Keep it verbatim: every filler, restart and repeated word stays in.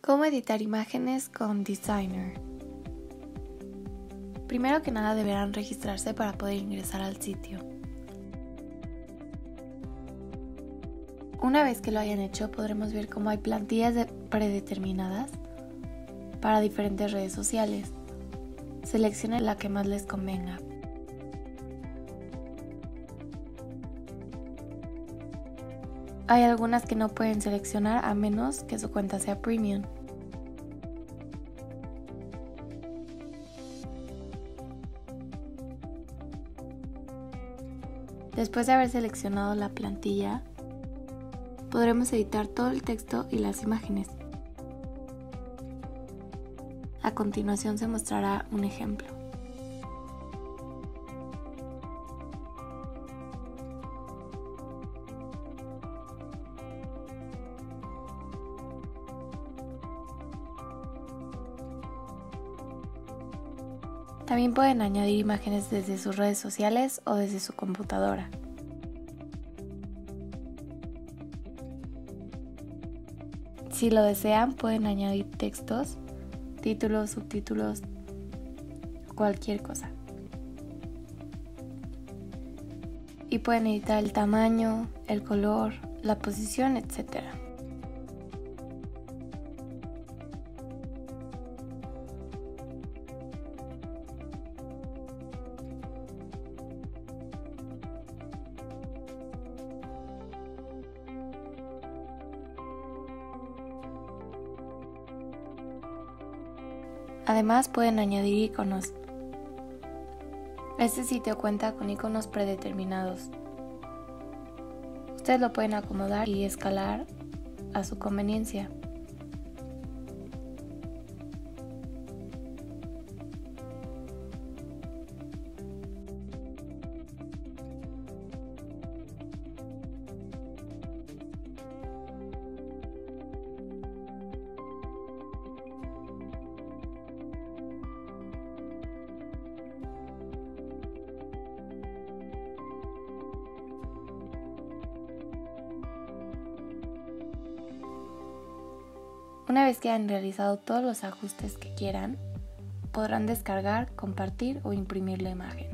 ¿Cómo editar imágenes con Designer? Primero que nada deberán registrarse para poder ingresar al sitio. Una vez que lo hayan hecho, podremos ver cómo hay plantillas de- predeterminadas para diferentes redes sociales. Seleccionen la que más les convenga. Hay algunas que no pueden seleccionar a menos que su cuenta sea premium. Después de haber seleccionado la plantilla, podremos editar todo el texto y las imágenes. A continuación se mostrará un ejemplo. También pueden añadir imágenes desde sus redes sociales o desde su computadora. Si lo desean, pueden añadir textos, títulos, subtítulos, cualquier cosa. Y pueden editar el tamaño, el color, la posición, etcétera. Además pueden añadir iconos. Este sitio cuenta con iconos predeterminados. Ustedes lo pueden acomodar y escalar a su conveniencia. Una vez que hayan realizado todos los ajustes que quieran, podrán descargar, compartir o imprimir la imagen.